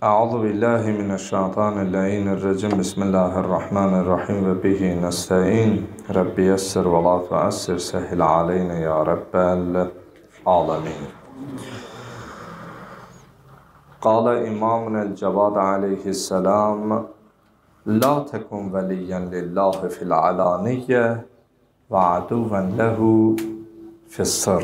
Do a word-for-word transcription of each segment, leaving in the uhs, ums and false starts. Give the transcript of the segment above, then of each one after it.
Əuzu billahi mineşşeytanirracim. Bismillahirrahmanirrahim və bihi nəstəin. Rabbi yəssir və la tuəssir, səhil aleynə ya Rabbəl aləmin. Qalə İmamın el-Cavad aleyhisselam: La tekun veliyyən lillahi fil alaniyyə və aduvən ləhu fis-sirr.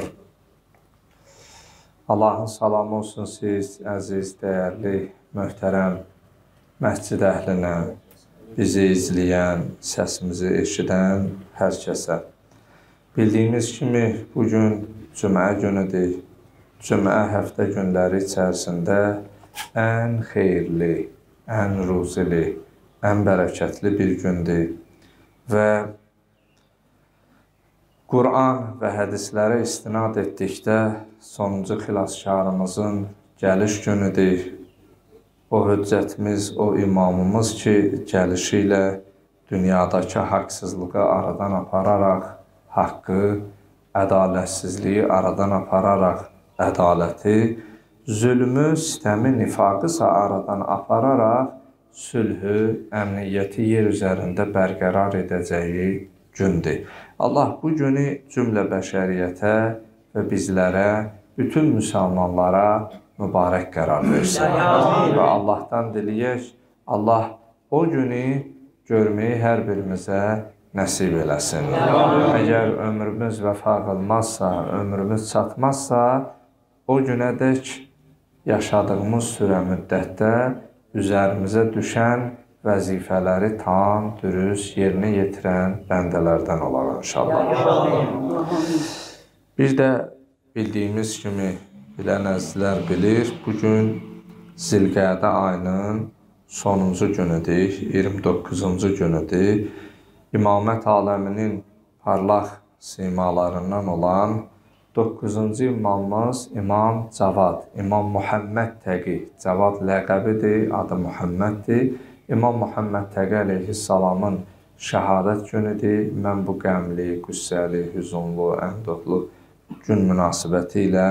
Allahın salamı olsun siz, əziz, dəyərli, möhtərəm məscid əhlinə, bizi izləyən, səsimizi eşidən hər kəsə. Bildiyimiz kimi, bugün cümə günüdür. Cümə həftə günləri içərisində ən xeyirli, ən ruzili, ən bərəkətli bir gündür və Quran və hədislərə istinad etdikdə sonuncu xilaskarımızın gəliş günüdür. O hüccətimiz, o imamımız ki, gəlişi ilə dünyadakı haqsızlığı aradan apararaq, haqqı, ədalətsizliyi aradan apararaq, ədaləti, zülmü, sistəmi, nifaqısa aradan apararaq, sülhü, əmniyyəti yer üzərində bərqərar edəcəyi gündür. Allah bu günü cümlə bəşəriyyətə və bizlərə, bütün müsəlmanlara mübarək qərar versin. Və Allahdan diləyək, Allah o günü görməyi hər birimizə nəsib eləsin. Əgər ömrümüz vəfa qılmazsa, ömrümüz çatmazsa, o günədək yaşadığımız sürə müddətdə üzərimizə düşən vəzifələri tam, dürüst, yerinə yetirən bəndələrdən olaq inşallah. Bir də bildiyimiz kimi, bilən əzizlər bilir, bugün Zilqədə ayının sonuncu günüdür, iyirmi doqquzuncu günüdür. İmamət aləminin parlaq simalarından olan doqquzuncu imamımız İmam Cavad, İmam Muhammed Təqi. Cavad ləqəbidir, adı Muhammeddir. İmam Muhammed Təqi əleyhissalamın şəhadət günüdür. Mən bu qəmli, qüssəli, hüzunlu, əndodlu gün münasibəti ilə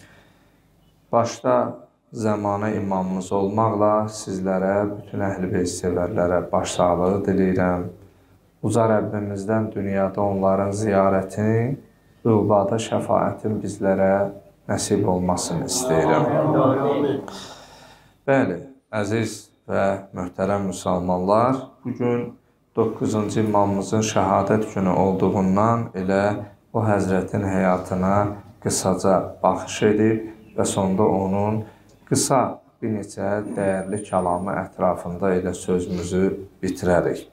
başda zəmanə imamımız olmaqla sizlərə, bütün əhl-i beyt sevərlərə başsağlığı diləyirəm. Uca Rəbbimizdən dünyada onların ziyarətini, ülbada şəfaətin bizlərə nəsib olmasını istəyirəm. Bəli, əziz və möhtərəm müsəlmanlar, bugün doqquzuncu imamımızın şəhadət günü olduğundan elə o həzrətin həyatına qısaca baxış edib və sonda onun qısa bir neçə dəyərli kəlamı ətrafında elə sözümüzü bitirərik.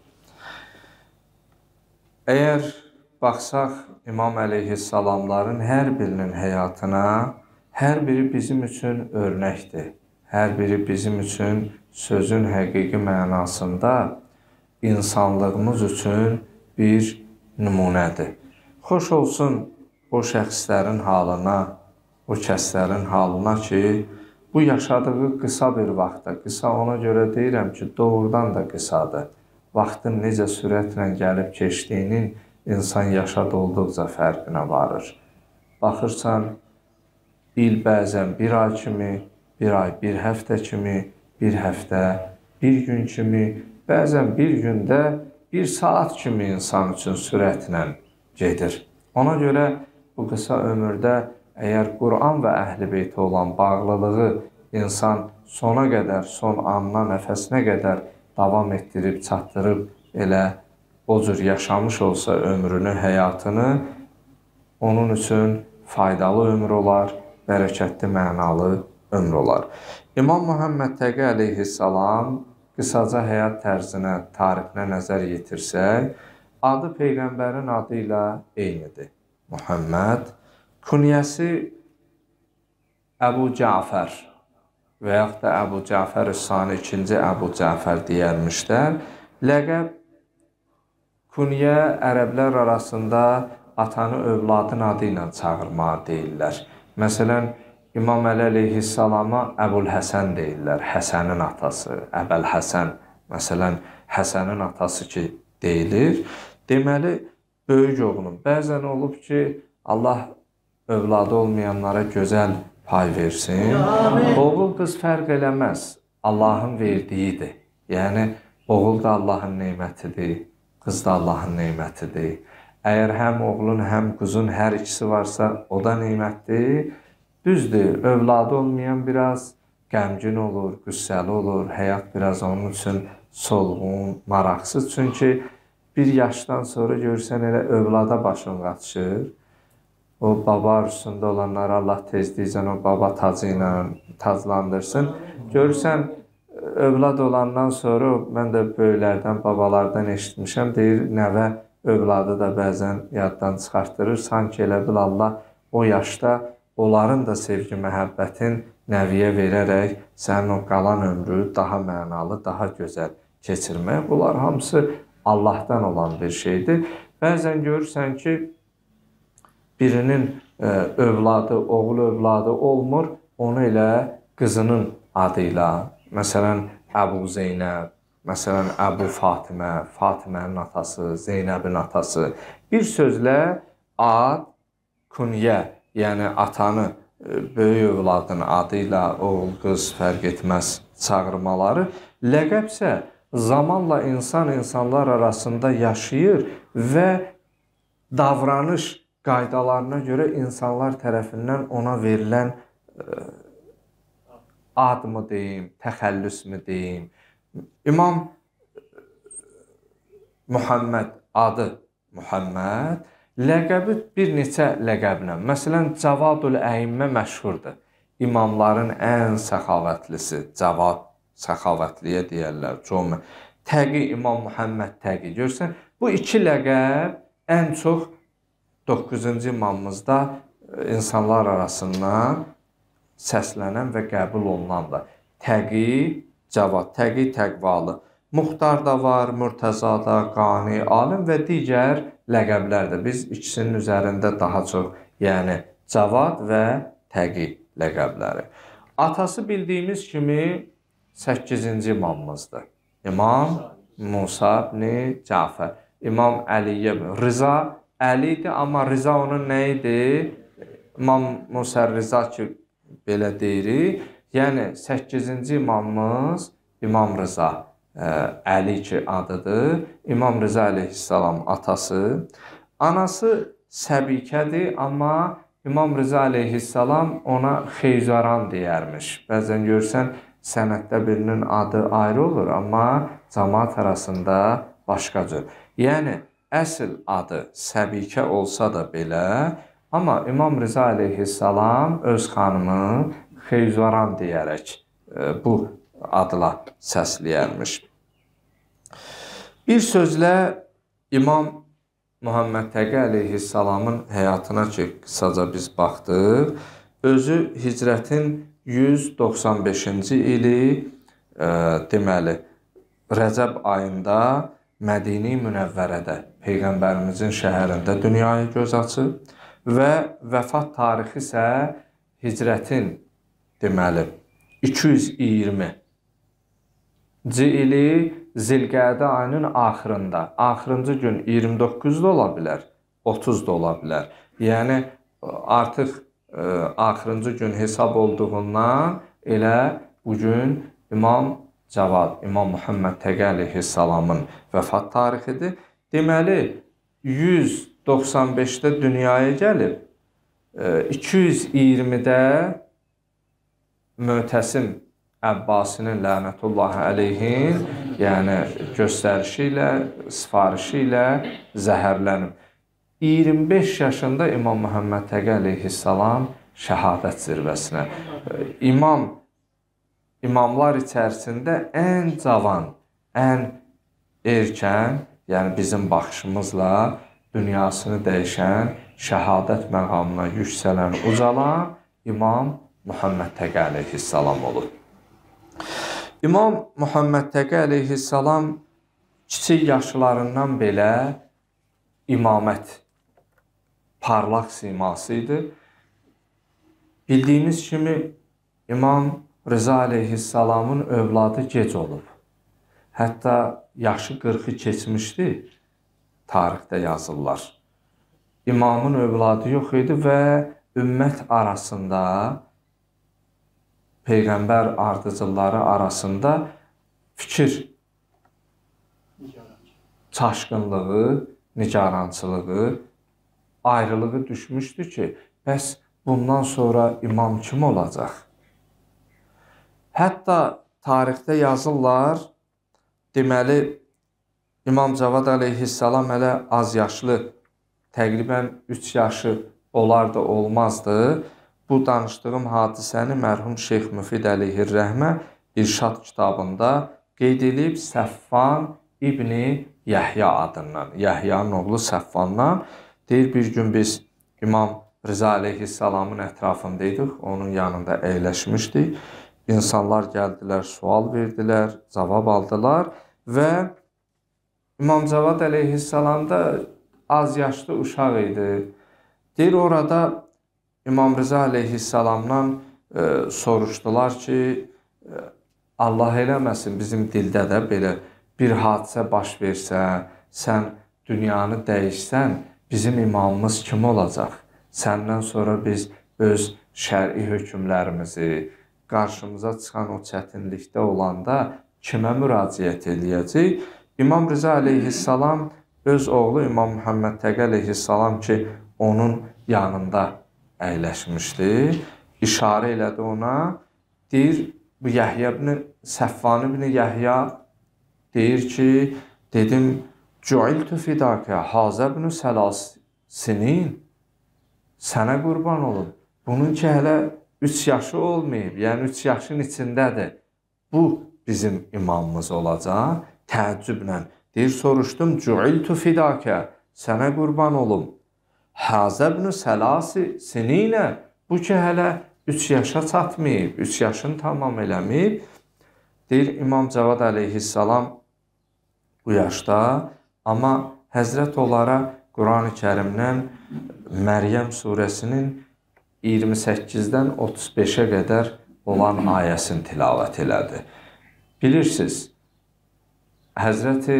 Əgər baxsaq İmam əleyhissalamların hər birinin həyatına, hər biri bizim üçün örnəkdir. Hər biri bizim üçün sözün həqiqi mənasında insanlığımız üçün bir nümunədir. Xoş olsun o şəxslərin halına, o kəslərin halına ki, bu yaşadığı qısa bir vaxtda, qısa ona görə deyirəm ki, doğrudan da qısadır. Vaxtın necə sürətlə gəlib keçdiyinin insan yaşad olduqca fərqinə varır. Baxırsan, il bəzən bir ay kimi, bir ay bir həftə kimi, bir həftə bir gün kimi, bəzən bir gündə bir saat kimi insan üçün sürətlə gedir. Ona görə bu qısa ömürdə əgər Quran və əhl-i beytə olan bağlılığı insan sona qədər, son anına, nəfəsinə qədər davam etdirib, çatdırıb, elə o cür yaşamış olsa ömrünü, həyatını, onun üçün faydalı ömür olar, bərəkətli, mənalı ömür olar. İmam Muhammed Təqi əleyhissalam qısaca həyat tərzinə, tarixinə nəzər yetirsək, adı Peyğəmbərin adı ilə eynidir. Muhammed. Künyəsi Əbu Cəfər və yaxud da Əbu Cəfər Üssani, ikinci Əbu Cəfər deyərmişlər. Ləqəb, künyə ərəblər arasında atanı övladın adı ilə çağırmağa deyirlər. Məsələn, İmam Əli əleyhissalama Əbul Həsən deyirlər, Həsənin atası, Əbəl Həsən. Məsələn, Həsənin atası ki deyilir, deməli, böyük oğlum. Bəzən olub ki, Allah övladı olmayanlara gözəl pay versin. Oğul qız fərq eləməz. Allahın verdiyidir. Yəni, oğul da Allahın neymətidir, qız da Allahın neymətidir. Əgər həm oğlun, həm qızın hər ikisi varsa, o da neymətdir. Düzdür, övladı olmayan biraz qəmgin olur, qüssəli olur, həyat biraz onun üçün solğun, maraqsız. Çünki bir yaşdan sonra görürsən, elə övlada başın qaçışır. O baba arzusunda olanları Allah tezliklə o baba tacı ilə taclandırsın. Görürsən, övlad olandan sonra, mən də böyüklərdən, babalardan eşitmişəm, deyir, nəvə övladı da bəzən yaddan çıxartdırır. Sanki elə bil Allah o yaşda onların da sevgi, məhəbbətin nəviyə verərək sənin o qalan ömrü daha mənalı, daha gözəl keçirmək. Bunlar hamısı Allahdan olan bir şeydir. Bəzən görürsən ki, birinin övladı, oğul övladı olmur, onu elə qızının adıyla, məsələn, Əbu Zeynəb, məsələn, Əbu Fatimə, Fatimənin atası, Zeynəbin atası. Bir sözlə ad, künyə, yəni atanı böyük övladın adıyla, oğul, qız fərq etməz çağırmaları, ləqəbsə zamanla insan insanlar arasında yaşayır və davranış qaydalarına görə insanlar tərəfindən ona verilən ad mı deyim, təxəllüs mü deyim. İmam Muhammed adı Muhammed, ləqəbi bir neçə ləqəblə. Məsələn, Cavadul Əimmə məşhurdur. İmamların ən səxavətlisi, Cavad, səxavətliyə deyərlər. Təqi, İmam Muhammed Təqi. Görsən, bu iki ləqəb ən çox doqquzuncu imamımızda insanlar arasından səslənən və qəbul olunandır. Təqi, Cavad, Təqi, Təqvalı. Muxtar da var, Mürtəza da, Qani, Alim və digər ləqəblərdir. Biz ikisinin üzərində daha çox, yəni Cavad və Təqi ləqəbləri. Atası bildiyimiz kimi səkkizinci imamımızdır. İmam Musa ibn Cəfər. İmam Əliyə, Rıza Əli idi, amma Rıza onun nə idi? İmam Musa Rıza ki, belə deyirik. Yəni, səkkizinci imamımız İmam Rıza Əli ki adıdır. İmam Rıza əleyhissalam atası. Anası Səbikədir, amma İmam Rıza əleyhissalam ona Xeyzaran deyərmiş. Bəzən görürsən, sənətdə birinin adı ayrı olur, amma cəmaat arasında başqa cür. Yəni, əsl adı Səbikə olsa da belə, amma İmam Rıza əleyhissalam öz xanımı Xeyzaran deyərək bu adla səsləyərmiş. Bir sözlə İmam Muhammed Təqi əleyhissalamın həyatına ki, qısaca biz baxdıq. Özü hicrətin yüz doxsan beşinci ili, e, deməli, Rəcəb ayında Mədini Münəvvərədə, Peyğəmbərimizin şəhərində dünyaya göz açıb və vəfat tarixi isə hicrətin, deməli, iki yüz iyirminci ili Zilqədə ayının axırında, axırıncı gün iyirmi doqquz da ola bilər, otuz da ola bilər. Yəni, artıq e, axırıncı gün hesab olduğundan elə bugün İmam Cavad, İmam Muhammed Təqi əleyhissalamın vəfat tarixidir. Deməli, yüz doxsan beşdə dünyaya gəlib, e, iki yüz iyirmidə Mötəsim Əbbasinin lənətullahi əleyhin, yəni göstərişi ilə, sifarişi ilə zəhərlənib. iyirmi beş yaşında İmam Muhammed Təqi əleyhissalam şəhadət zirvəsinə. İmam, imamlar içərisində ən cavan, ən erkən, yəni bizim baxışımızla dünyasını dəyişən, şəhadət məqamına yüksələn, ucalan İmam Muhammed Təqi əleyhissalam olur. İmam Muhammed Təqi əleyhissalam kiçik yaşlarından belə imamət parlaq siması idi. Bildiyimiz kimi İmam Rıza əleyhissalamın övladı gec olub. Hətta yaşı qırxı keçmişdi, tarixdə yazırlar. İmamın övladı yox idi və ümmət arasında Peyğəmbər ardıcılları arasında fikir çaşqınlığı, nigarançılığı, ayrılığı düşmüşdü ki, bəs bundan sonra imam kim olacaq? Hətta tarixdə yazırlar, deməli, İmam Cavad əleyhissalam hələ az yaşlı, təqribən üç yaşı olardı, olmazdı. Bu danışdığım hadisəni mərhum Şeyx Müfid əleyhirrəhmə İrşad kitabında qeyd edib Səffan İbni Yəhya adından, Yəhyanın oğlu Səffandan. Deyir, bir gün biz İmam Rıza əleyhissalamın ətrafındaydıq, onun yanında əyləşmişdik. İnsanlar gəldilər, sual verdilər, cavab aldılar və İmam Cavad əleyhissalam da az yaşlı uşaq idi. Deyir, orada İmam Rıza əleyhissalamdan e, soruşdular ki, e, Allah eləməsin bizim dildə də belə bir hadisə baş versə, sən dünyanı dəyişsən, bizim imamımız kim olacaq? Səndən sonra biz öz şəri hökmlərimizi, qarşımıza çıxan o çətinlikdə olanda kimə müraciət eləyəcək? İmam Rıza əleyhissalam öz oğlu İmam Muhammed Təqi əleyhissalam ki, onun yanında əyləşmişdi, işarə elədi ona, deyir, bu Yəhya ibn Səffan ibn Yəhya deyir ki, dedim, Cu'iltu fidakə hazə ibn səlas sinin, sənə qurban olun. Bunun ki, hələ üç yaşı olmayıb, yəni üç yaşın içindədir. Bu bizim imamımız olacaq. Təəccüblə deyir, soruşdum, Cu'iltu fidakə, sənə qurban olum. Hazə ibn səlasi sininə, bu ki, hələ üç yaşa çatmayıb, üç yaşını tamam eləməyib. Deyir, İmam Cavad əleyhissalam bu yaşda, amma Həzrət onlara Quran-ı Kərimdən Məryəm surəsinin iyirmi səkkizdən otuz beşə qədər olan ayəsini tilavət elədi. Bilirsiniz, Həzrəti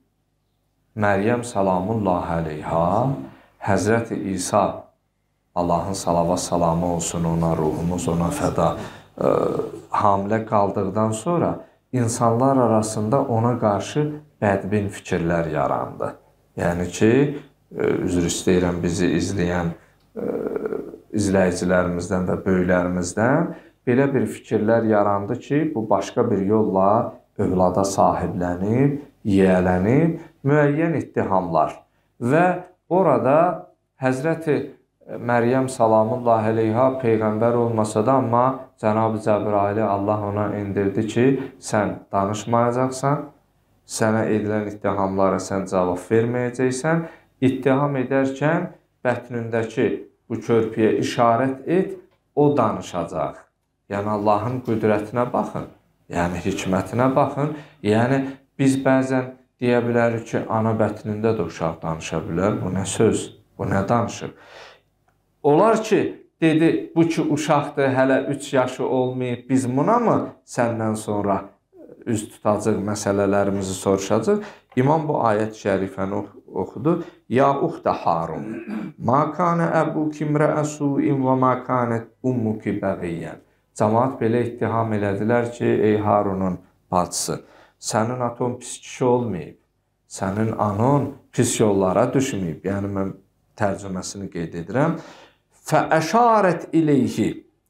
Məryəm salamullah əleyha, Həzrəti İsa, Allahın salavat salamı olsun ona, ruhumuz ona fəda, e, hamilə qaldıqdan sonra insanlar arasında ona qarşı bədbin fikirlər yarandı. Yəni ki, e, üzr istəyirəm bizi izləyən e, izləyicilərimizdən və böyüklərimizdən belə bir fikirlər yarandı ki, bu başqa bir yolla övlada sahiblənib, yiyələnib, müəyyən ittihamlar. Və orada Həzrəti Məryəm salamullah əleyha Peyğəmbər olmasa da, amma Cənab-ı Cəbraili Allah ona indirdi ki, sən danışmayacaqsan, sənə edilən ittihamlara sən cavab verməyəcəksən, ittiham edərkən bətnindəki bu körpüyə işarət et, o danışacaq. Yəni Allahın qüdrətinə baxın, yəni hikmətinə baxın. Yəni biz bəzən deyə bilərik ki, ana bətnində də uşaq danışa bilər. Bu nə söz, bu nə danışır? Olar ki, dedi, bu ki uşaqdır, hələ üç yaşı olmayıb, biz buna mı səndən sonra üz tutacaq, məsələlərimizi soruşacaq? İmam bu ayət-i şərifəni oxudu. Ya uxtə Harun, ma kanə əbuki imrəəsuin və ma kanət ummuki bəqiyyən. Cəmaat belə ittiham elədilər ki, ey Harunun bacısı, sənin aton pis kişi olmayıb, sənin anon pis yollara düşməyib. Yəni, mən tərcüməsini qeyd edirəm. Fəəşarət iləyhi.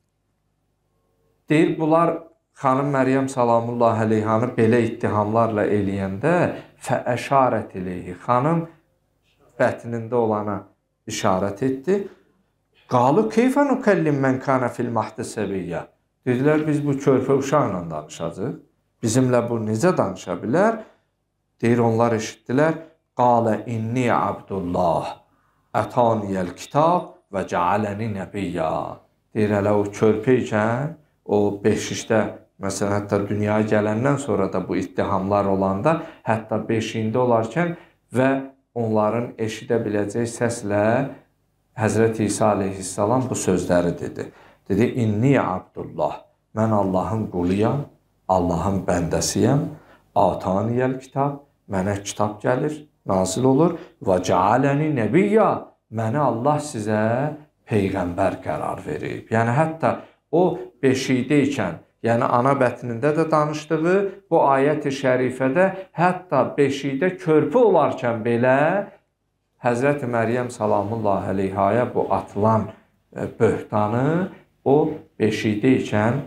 Deyir, bunlar xanım Məryəm salamullah əleyhanı belə ittihamlarla eləyəndə fəəşarət iləyhi. Xanım bətnində olana işarət etdi. Qalu keyfə nükəllim mən kana fil mahdi səbiyyə. Dedilər, biz bu körpə uşaqla danışacaq. Bizimlə bu necə danışa bilər? Deyir, onlar eşitdilər. Qalə inni abdullah, ətaniyəl kitab və cəaləni nəbiyyə. Deyir, hələ o körpə ikən, o beşikdə, məsələn, hətta dünyaya gələndən sonra da bu ittihamlar olanda, hətta beşiyində olarkən və onların eşidə biləcək səslə Həzrəti İsa aleyhissalam bu sözləri dedi. Dedi, inni abdullah, mən Allahın quluyam, Allahın bəndəsiyəm, ataniyəl kitab, mənə kitab gəlir, nazil olur və cəaləni nəbiyyə, məni Allah sizə Peyğəmbər qərar verib. Yəni, hətta o beşikdə ikən, Yəni, ana bətnində də danışdığı bu ayət-i şərifədə hətta beşikdə körpü olarkən belə Həzrəti Məryəm salamullahi əleyhaya bu atılan böhtanı o beşikdə ikən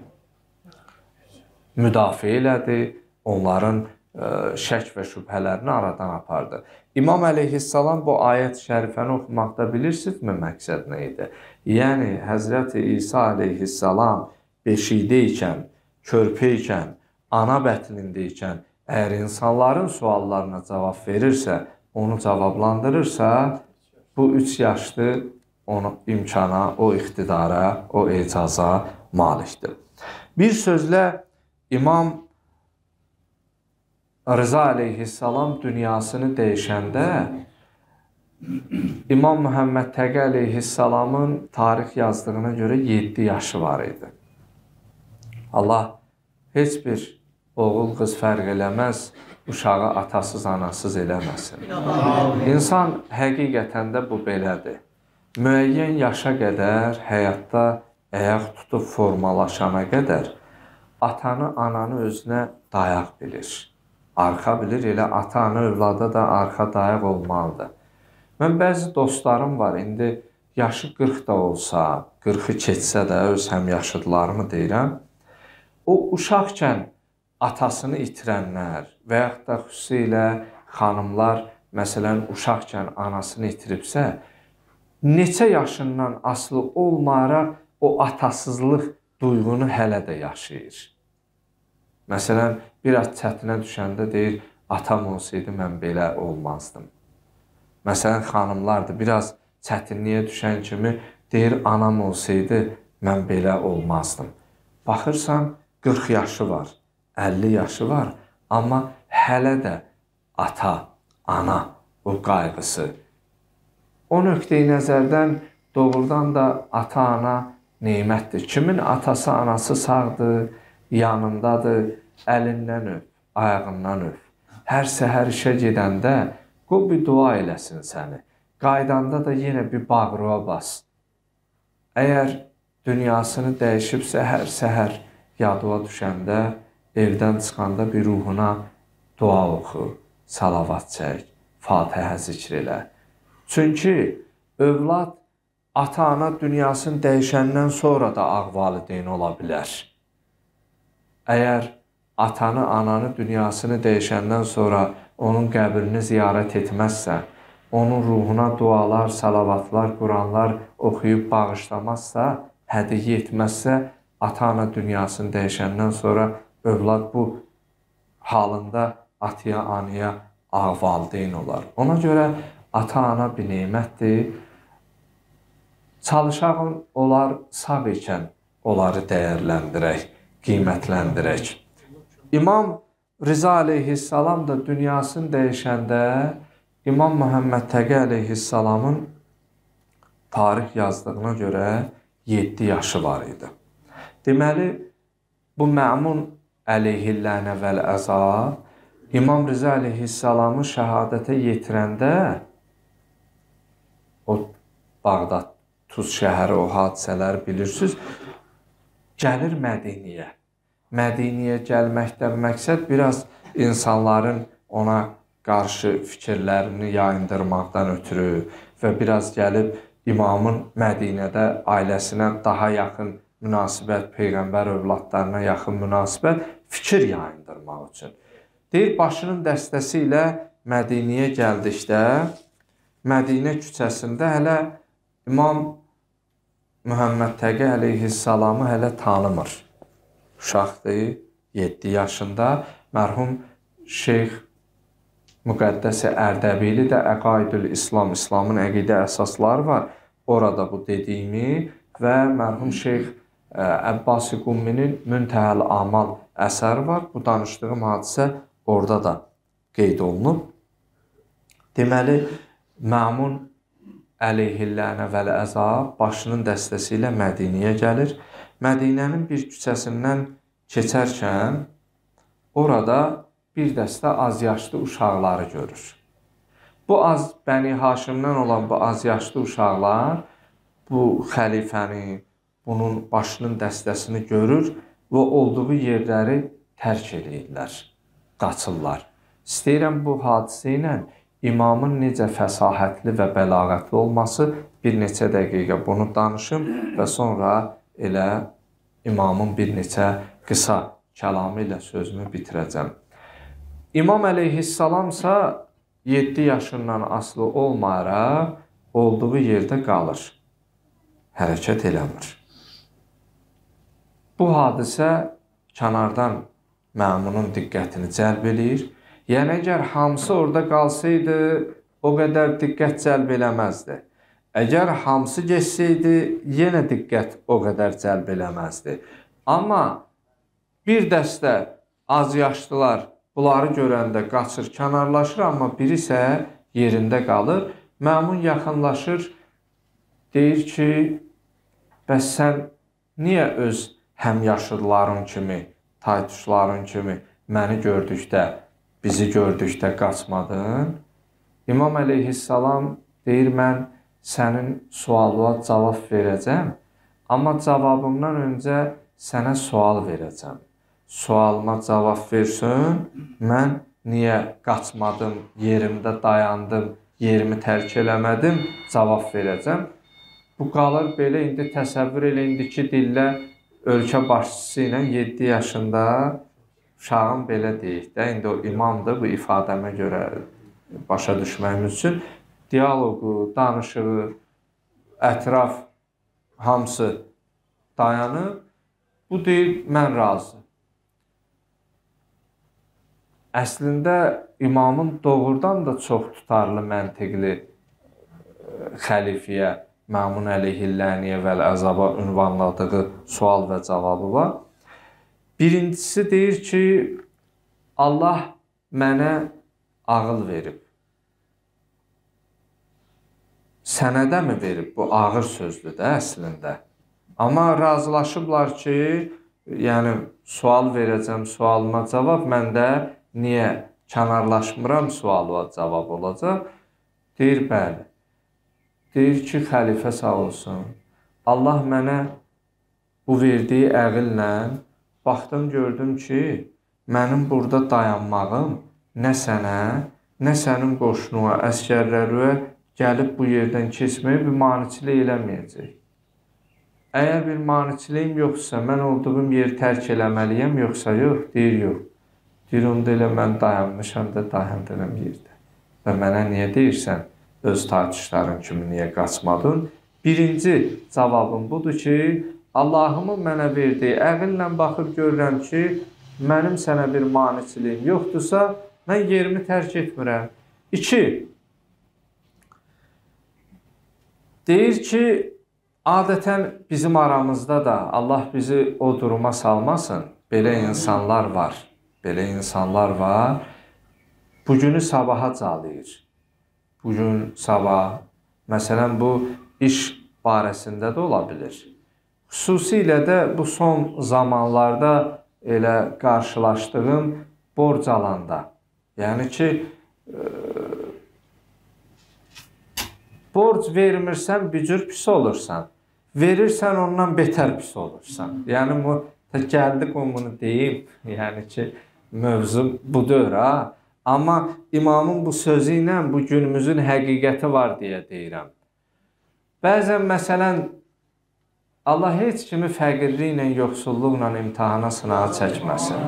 müdafiə elədi, onların şək və şübhələrini aradan apardı. İmam əleyhissalam bu ayət-i şərifəni oxumaqda bilirsinizmi məqsəd nə idi? Yəni, Həzrəti İsa əleyhissalam beşikdə ikən, körpə ikən, ana bətnində ikən, əgər insanların suallarına cavab verirsə, onu cavablandırırsa, bu üç yaşlı onu imkana, o iqtidara, o ecaza malikdir. Bir sözlə, İmam Rıza əleyhissalam dünyasını dəyişəndə İmam Muhammed Təqi əleyhissalamın tarix yazdığına görə yeddi yaşı var idi. Allah heç bir oğul qız fərq eləməz, uşağı atasız, anasız eləməsin. İnsan həqiqətən də bu belədir. Müəyyən yaşa qədər, həyatda əyaq tutub formalaşana qədər atanı, ananı özünə dayaq bilir. Arxa bilir, elə ata-ana övlada da arxa dayaq olmalıdır. Mən bəzi dostlarım var, indi yaşı qırx da olsa, qırxı keçsə də, öz həmyaşıdlarımı deyirəm, o uşaqkən atasını itirənlər və yaxud da xüsusilə xanımlar, məsələn, uşaqkən anasını itiribsə, neçə yaşından asılı olmayaraq o atasızlıq duyğunu hələ də yaşayır. Məsələn, biraz çətinə düşəndə deyir, atam olsaydı mən belə olmazdım. Məsələn, xanımlardır, biraz çətinliyə düşən kimi deyir, anam olsaydı mən belə olmazdım. Baxırsan, qırx yaşı var, əlli yaşı var, amma hələ də ata, ana o qayğısı. O nöqteyi nəzərdən doğrudan da ata-ana neymətdir. Kimin atası, anası sağdır, yanındadır, əlindən öp, ayağından öp. Hər səhər işə gedəndə qoy bir dua eləsin səni. Qaydanda da yenə bir bağrıva bas. Əgər dünyasını dəyişibsə, hər səhər yadıva düşəndə, evdən çıxanda bir ruhuna dua oxu, salavat çək, Fatihə zikr elə. Çünki övlad ata-ana dünyasını dəyişəndən sonra da ağ valideyn ola bilər. Əgər atanı, ananı dünyasını dəyişəndən sonra onun qəbrini ziyarət etməzsə, onun ruhuna dualar, salavatlar, Quranlar oxuyub bağışlamazsa, hədiyyə etməzsə, ata-ana dünyasını dəyişəndən sonra övlad bu halında ataya, anaya ağ valideyn olar. Ona görə ata-ana bir neymətdir. Çalışağın olar sağ ikən onları dəyərləndirək, qiymətləndirək. İmam Rıza əleyhissalam da dünyasını dəyişəndə İmam Muhammed Təqi əleyhissalamın tarix yazdığına görə yeddi yaşı var idi. Deməli, bu Məmun əleyhillənə vəl-əzab İmam Rıza əleyhissalamı şəhadətə yetirəndə o Bağdad, Tuz şəhəri, o hadisələri bilirsiniz, gəlir Mədiniyə. Mədiniyə gəlməkdən məqsəd biraz insanların ona qarşı fikirlərini yayındırmaqdan ötürü və biraz gəlib imamın Mədinədə ailəsinə daha yaxın münasibət, Peyğəmbər övladlarına yaxın münasibət, fikir yayındırmaq üçün. Deyir, başının dəstəsi ilə Mədiniyə gəldikdə, Mədinə küçəsində hələ İmam Muhammed Təqi əleyhissalamı hələ tanımır. Uşaqdır, yeddi yaşında. Mərhum Şeyx Müqəddəs-i Ərdəbili də Əqaidül İslam, İslamın əqidə əsasları var. Orada bu dediyimi və mərhum Şeyx Əbbasi Qumminin Müntəhəl Amal əsəri var. Bu danışdığım hadisə orada da qeyd olunub. Deməli, Məmun əleyhillənə vəl-əzab başının dəstəsi ilə Mədiniyə gəlir. Mədinənin bir küçəsindən keçərkən orada bir dəstə az yaşlı uşaqları görür. Bu az Bəni Haşimdən olan bu az yaşlı uşaqlar bu xəlifəni, bunun başının dəstəsini görür və olduğu yerləri tərk edirlər, qaçırlar. İstəyirəm bu hadisə ilə imamın necə fəsahətli və bəlağətli olması bir neçə dəqiqə bunu danışım və sonra elə imamın bir neçə qısa kəlamı ilə sözümü bitirəcəm. İmam əleyhissalamsa yeddi yaşından asılı olmayaraq olduğu yerdə qalır, hərəkət eləmir. Bu hadisə kənardan məmunun diqqətini cəlb eləyir. Yəni, əgər hamısı orada qalsaydı, o qədər diqqət cəlb eləməzdi. Əgər hamısı geçsəydi, yenə diqqət o qədər cəlb eləməzdi. Amma bir dəstə az yaşlılar bunları görəndə qaçır, kənarlaşır, amma biri isə yerində qalır. Məmun yaxınlaşır, deyir ki, bəs sən niyə öz həmyaşıdların kimi, taytuşların kimi məni gördükdə, bizi gördükdə qaçmadın? İmam əleyhissalam deyir, mən sənin sualına cavab verəcəm, amma cavabımdan öncə sənə sual verəcəm. Sualıma cavab versin, mən niyə qaçmadım, yerimdə dayandım, yerimi tərk eləmədim, cavab verəcəm. Bu qalır belə, indi təsəvvür elə, indiki dillə ölkə başçısı ilə yeddi yaşında uşağın belə deyək də, indi o imamdır, bu ifadəmə görə başa düşməyimiz üçün dialoqu, danışığı, ətraf hamısı dayanıb, bu deyir, mən razı. Əslində imamın doğrudan da çox tutarlı, məntiqli xəlifəyə, Məmun əleyhilləniyə vəl-əzaba ünvanladığı sual və cavabı var. Birincisi deyir ki, Allah mənə ağıl verib. Sənə də mi verib? Bu ağır sözdür də əslində. Amma razılaşıblar ki, yəni sual verəcəm, sualıma cavab, mən də niyə kənarlaşmıram sualıma cavab olacaq? Deyir, bəli. Deyir ki, xəlifə sağ olsun, Allah mənə bu verdiyi əqillə baxdım, gördüm ki, mənim burada dayanmağım nə sənə, nə sənin qoşununa, əskərlərə gəlib bu yerdən keçməyi bir maniçilik eləməyəcək. Əgər bir maniçiliyim yoxsa, mən olduğum yeri tərk eləməliyəm, yoxsa yox, deyir, yox. Deyir, onda elə mən dayanmışam da dayandığım yerdə. Və mənə niyə deyirsən? Öz tartışların kimi niyə qaçmadın? Birinci cavabım budur ki, Allahımın mənə verdiyi əqillə baxıb görürəm ki, mənim sənə bir maniçiliyim yoxdursa, mən yerimi tərk etmirəm. İki, deyir ki, adətən bizim aramızda da Allah bizi o duruma salmasın, belə insanlar var, belə insanlar var, bugünü sabaha calayır. Bugün, sabah, məsələn, bu iş barəsində də ola bilir. Xüsusilə də bu son zamanlarda elə qarşılaşdığım borc alanda. Yəni ki, e, borc vermirsən, bir cür pis olursan. Verirsən, ondan betər pis olursan. Yəni, bu, gəldik o bunu deyim. Yəni ki, mövzu budur, ha. Amma imamın bu sözü ilə bu günümüzün həqiqəti var deyə deyirəm. Bəzən, məsələn, Allah heç kimi fəqirliklə, yoxsulluqla imtihana, sınağa çəkməsin.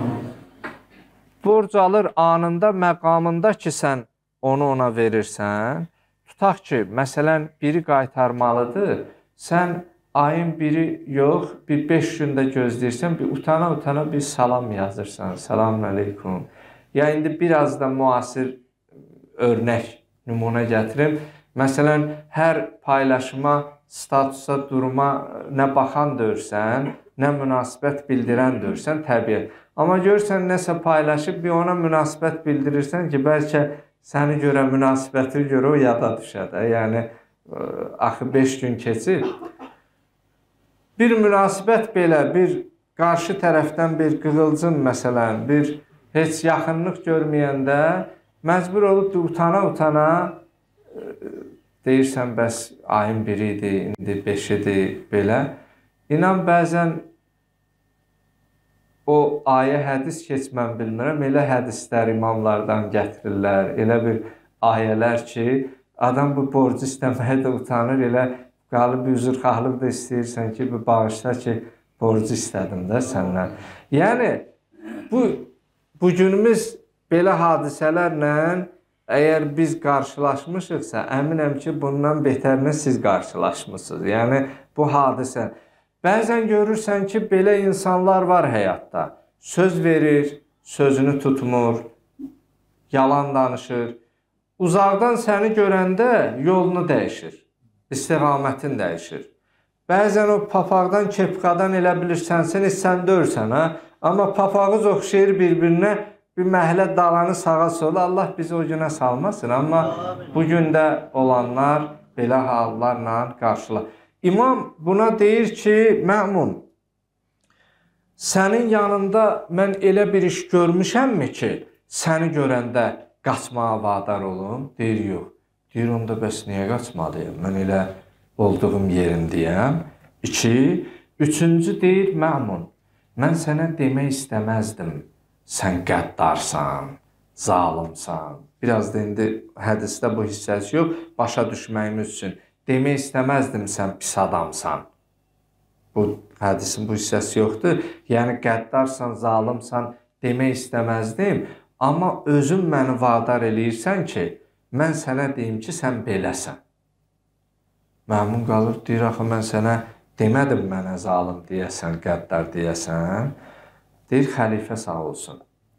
Borc alır anında, məqamında ki, sən onu ona verirsən. Tutaq ki, məsələn, biri qaytarmalıdır, sən ayın biri yox, bir beş gündə gözləyirsən, bir utana-utana bir salam yazırsan, selamun əleykum. Ya indi biraz da müasir örnək, nümunə gətirim. Məsələn, hər paylaşıma, statusa, duruma nə baxan dörsən, nə münasibət bildirən dörsən, təbiət. Amma görsən, nəsə paylaşıb, bir ona münasibət bildirirsən ki, bəlkə səni görə, münasibəti görə o yada düşədə. Yəni, axı beş gün keçir. Bir münasibət belə, bir qarşı tərəfdən bir qığılcın, məsələn, bir heç yaxınlıq görməyəndə məcbur olub utana-utana deyirsən, bəs ayın biri idi, indi beşidir, belə. İnan, bəzən o ayə hədis keçmən bilmirəm, elə hədislər imamlardan gətirirlər, elə bir ayələr ki, adam bu borcu istəməyə də utanır, elə qalıb üzrxahlıq da istəyirsən ki, bu bağışla ki, borcu istədim də səndən. Yəni, bu, bugünümüz belə hadisələrlə əgər biz qarşılaşmışıqsa, əminəm ki, bundan betərinə siz qarşılaşmışsınız. Yəni, bu hadisə. Bəzən görürsən ki, belə insanlar var həyatda. Söz verir, sözünü tutmur, yalan danışır. Uzaqdan səni görəndə yolunu dəyişir, istiqamətin dəyişir. Bəzən o papaqdan, kepqadan elə bilirsən, sən dörsən, hə? Amma papağız oxşayır bir-birinə, bir məhlə dalanı sağa sola, Allah bizi o günə salmasın. Amma bugün də olanlar belə hallarla qarşılar. İmam buna deyir ki, Məmun, sənin yanında mən elə bir iş görmüşəmmi ki, səni görəndə qaçmağa vadar olum? Deyir, yox. Deyir, onda bəs niyə qaçmalıyım? Mən elə olduğum yerindəyəm. İki, üçüncü deyir, Məmun, mən sənə demək istəməzdim. Sən qəddarsan, zalimsan. Biraz da indi hədisdə bu hissəsi yox, başa düşməyimiz üçün. Demək istəməzdim, sən pis adamsan. Bu hədisin bu hissəsi yoxdur. Yəni, qəddarsan, zalimsan demək istəməzdim. Amma özün məni vadar eləyirsən ki, mən sənə deyim ki, sən beləsən. Məmun qalır, deyir, axı, mən sənə demədim mənə zalim deyəsən, qəddar deyəsən. Deyir, xəlifə sağ olsun.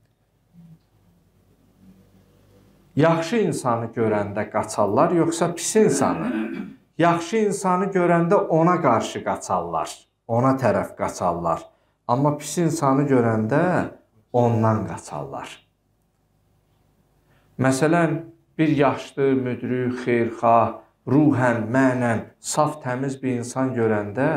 Yaxşı insanı görəndə qaçarlar, yoxsa pis insanı? Yaxşı insanı görəndə ona qarşı qaçarlar, ona tərəf qaçarlar. Amma pis insanı görəndə ondan qaçarlar. Məsələn, bir yaşlı, müdrik, xeyrxah, ruhən, mənən, saf, təmiz bir insan görəndə,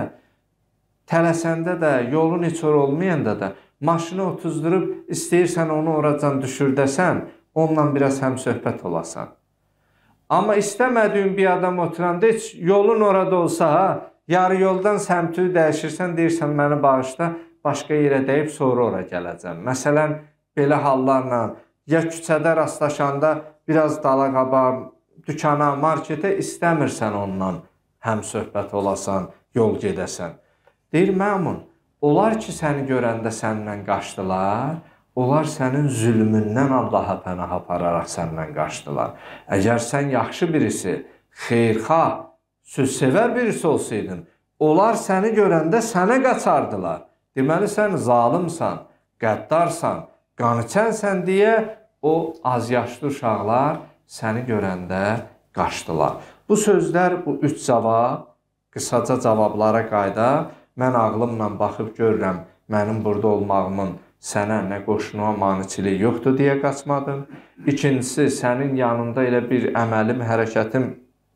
tələsəndə də, yolun heç or olmayanda da, maşını otuzdurub, istəyirsən onu oradan düşürdəsən, onunla biraz həm söhbət olasan. Amma istəmədiyin bir adam oturanda, heç yolun orada olsa, ha, yarı yoldan səmtini dəyişirsən, deyirsən, məni bağışla, başqa yerə deyib, sonra ora gələcəm. Məsələn, belə hallarla, ya küçədə rastlaşanda, biraz dala qaba, dükana, marketə istəmirsən ondan həm söhbət olasan, yol gedəsən. Deyir, Məmun, onlar ki, səni görəndə səndən qaçdılar, onlar sənin zülmündən Allaha pənah apararaq səndən qaçdılar. Əgər sən yaxşı birisi, xeyrxah, sözsevər birisi olsaydın, onlar səni görəndə sənə qaçardılar. Deməli, sən zalimsan, qəddarsan, qanıçənsən deyə o az yaşlı uşaqlar səni görəndə qaçdılar. Bu sözlər, bu üç cavab, qısaca cavablara qayda, mən ağlımla baxıb görürəm, mənim burada olmağımın sənə nə qoşuna maniçiliyi yoxdur deyə qaçmadım. İkincisi, sənin yanında elə bir əməlim, hərəkətim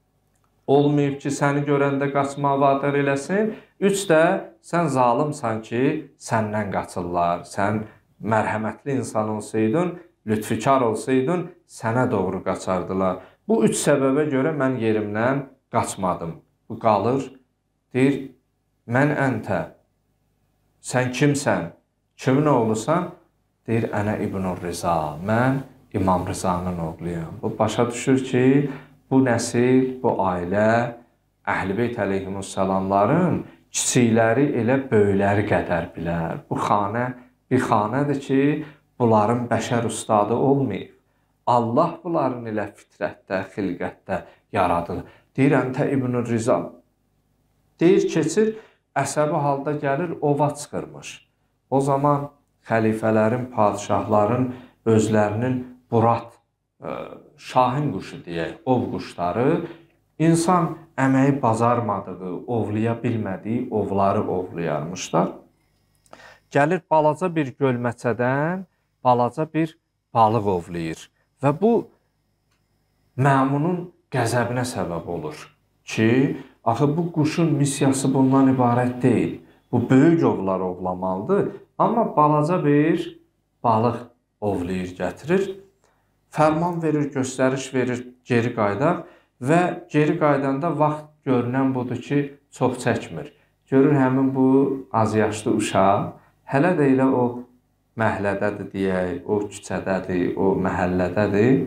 olmayıb ki, səni görəndə qaçmağa vadar eləsin. Üç də, sən zalimsan ki, səndən qaçırlar. Sən mərhəmətli insan olsaydın, lütfikar olsaydın, sənə doğru qaçardılar. Bu üç səbəbə görə mən yerimdən qaçmadım. Bu qalır, deyir, mən əntə, sən kimsən, kimin oğlusan? Deyir, ənə İbn-ül Riza, mən İmam Rizanın oğluyam. Bu başa düşür ki, bu nəsil, bu ailə, Əhl-i-Beyt əleyhimussalamların kiçikləri elə böyükləri qədər bilər. Bu xanə bir xanədir ki, bunların bəşər ustadı olmayıb. Allah bunların elə fitrətdə, xilqətdə yaradır. Deyir, əntə İbn-ül Riza. Deyir, keçir, əsəbi halda gəlir, ova çıxırmış. O zaman xəlifələrin, padişahların özlərinin Burat, şahin quşu deyək, ov quşları, insan əməyi bacarmadığı, ovlaya bilmədiyi ovları ovlayarmışlar. Gəlir balaca bir gölməçədən balaca bir balıq ovlayır. Və bu, Məmunun qəzəbinə səbəb olur ki, axı bu quşun missiyası bundan ibarət deyil. Bu, böyük ovlar ovlamalıdır, amma balaca bir balıq ovlayır, gətirir. Fərman verir, göstəriş verir, geri qaydaq və geri qaydanda vaxt görünən budur ki, çox çəkmir. Görür, həmin bu az yaşlı uşaq hələ də elə o məhlədədir deyək, o küçədədir, o məhəllədədir.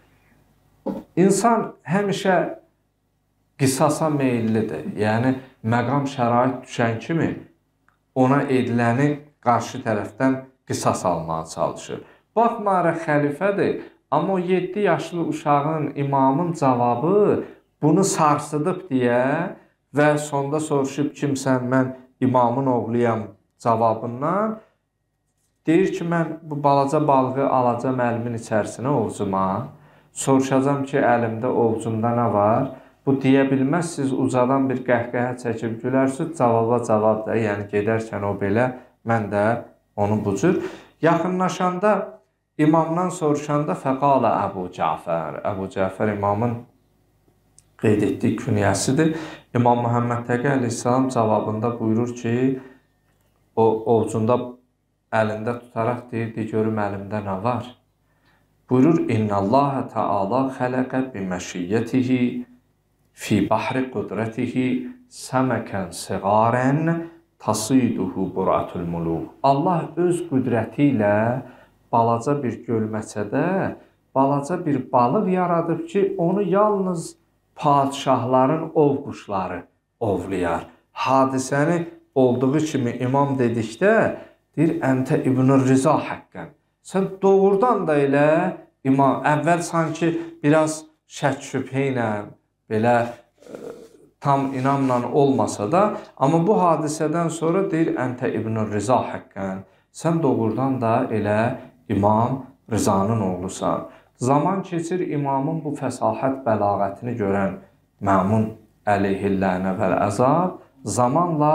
İnsan həmişə qisasa meyillidir. Yəni, məqam şərait düşən kimi ona ediləni qarşı tərəfdən qisas almağa çalışır. Baxmayaraq xəlifədir, amma o yeddi yaşlı uşağın, imamın cavabı bunu sarsıdıb deyə və sonda soruşub kimsən, mən imamın oğluyam cavabından deyir ki, mən bu balaca balığı alacam əlimin içərisinə ovcuma, soruşacam ki, əlimdə ovcumda nə var? Bu deyə bilməz, siz ucadan bir qəhqəhə çəkib gülərsiniz, cavaba cavab da, yəni gedərkən o belə, mən də onu bu cür. Yaxınlaşanda, imamdan soruşanda fəqalə Əbu Cəfər, Əbu Cəfər imamın qeyd etdiyi künyəsidir. İmam Muhammed Təqi əleyhissalam cavabında buyurur ki, o ovcunda əlində tutaraq deyirdi, görüm əlimdə nə var? Buyurur, İnnəlləhə Teala xələqə biməşiyyətihi fi bahri qudrətihi səməkən siğarən tasiduhu buratul muluq. Allah öz qüdrəti ilə balaca bir gölməçədə balaca bir balıq yaradıb ki, onu yalnız padişahların ov quşları ovlayar. Hadisəni olduğu kimi imam dedikdə deyir, əntə İbn-i Riza haqqən. Sən doğrudan da elə imam, əvvəl sanki biraz şək şübhə ilə, belə e, tam inamla olmasa da, amma bu hadisədən sonra deyir, əntə İbn-i Riza haqqən. Sən doğrudan da elə İmam Rizanın oğlusan. Zaman keçir, imamın bu fəsahət bəlağətini görən Məmun əleyhillənə vəl əzab, zamanla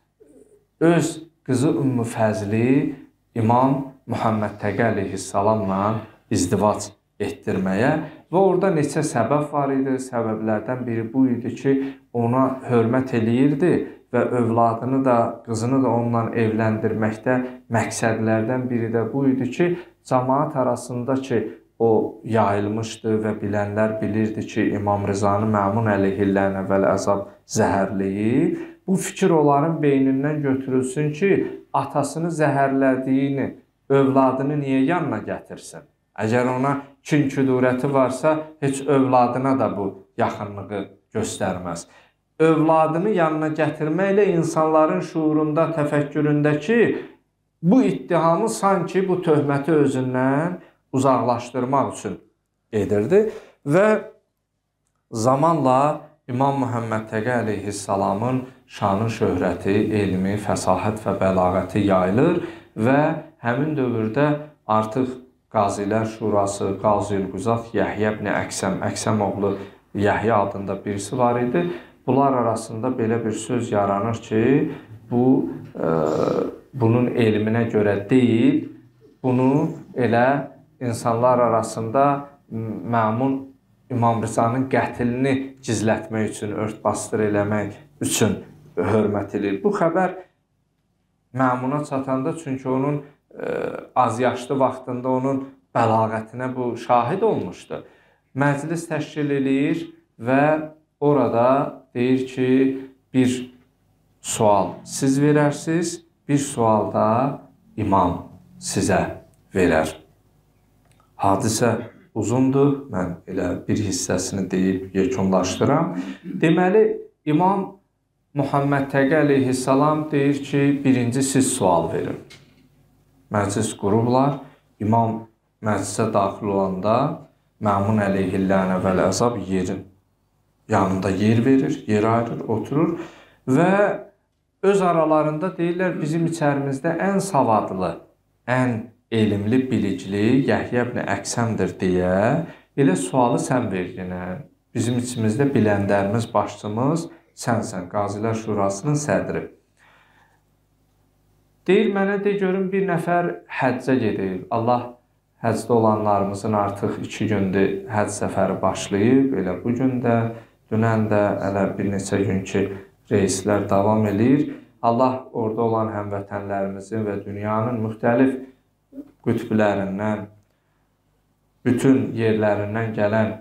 öz qızı Ümmü Fəzli İmam Muhammed Təqi əleyhissalamla izdivac etdirməyə və orada neçə səbəb var idi. Səbəblərdən biri bu idi ki, ona hörmət eləyirdi və övladını da, qızını da onunla evləndirməkdə məqsədlərdən biri də bu idi ki, cəmaat arasında ki, o yayılmışdı və bilənlər bilirdi ki, İmam Rizanı Məmun əleyhillənə vəl əzab zəhərləyib. Bu fikir onların beynindən götürülsün ki, atasını zəhərlədiyini, övladını niyə yanına gətirsin? Əgər ona kin-küdurəti varsa, heç övladına da bu yaxınlığı göstərməz. Övladını yanına gətirməklə insanların şuurunda, təfəkküründə ki, bu ittihamı sanki bu töhməti özündən uzaqlaşdırmaq üçün edirdi və zamanla İmam Muhammed Təqi əleyhissalamın şanı, şöhrəti, elmi, fəsahət və bəlağəti yayılır və həmin dövrdə artıq Qazilər Şurası, Qazil-Quzat, Yəhyə ibn Əksəm, Əksəm oğlu Yəhyə adında birisi var idi. Bunlar arasında belə bir söz yaranır ki, bu e, bunun elminə görə deyil, bunu elə insanlar arasında Məmun İmam Rizanın qətlini gizlətmək üçün, ört-bastır eləmək üçün hörmət edir. Bu xəbər Məmuna çatanda, çünki onun e, az yaşlı vaxtında onun bəlağətinə bu şahid olmuşdu. Məclis təşkil edir və orada deyir ki, bir sual siz verərsiniz, bir sual da imam sizə verər. Hadisə uzundur, mən elə bir hissəsini deyib yekunlaşdıram. Deməli, İmam Muhammed Təqi əleyhissalam deyir ki, birinci siz sual verin. Məclis qurublar, imam məclisə daxil olanda Məmun əleyhillənə vəl əzab yerin yanında yer verir, yer ayırır, oturur və öz aralarında deyirlər, bizim içərimizdə ən savadlı, ən elmli, bilicli Yəhyə ibn Əksəmdir deyə elə sualı sən verginən. Bizim içimizdə biləndərimiz, başçımız sənsən, Qazilər Şurasının sədri. Deyir, mənə de görüm, bir nəfər həccə gedir. Allah həcdə olanlarımızın artıq iki gündür həcc səfəri başlayıb. Elə bugün də, dünən də, elə bir neçə gün ki, reislər davam edir. Allah orada olan həmvətənlərimizin və dünyanın müxtəlif qütblərindən, bütün yerlərindən gələn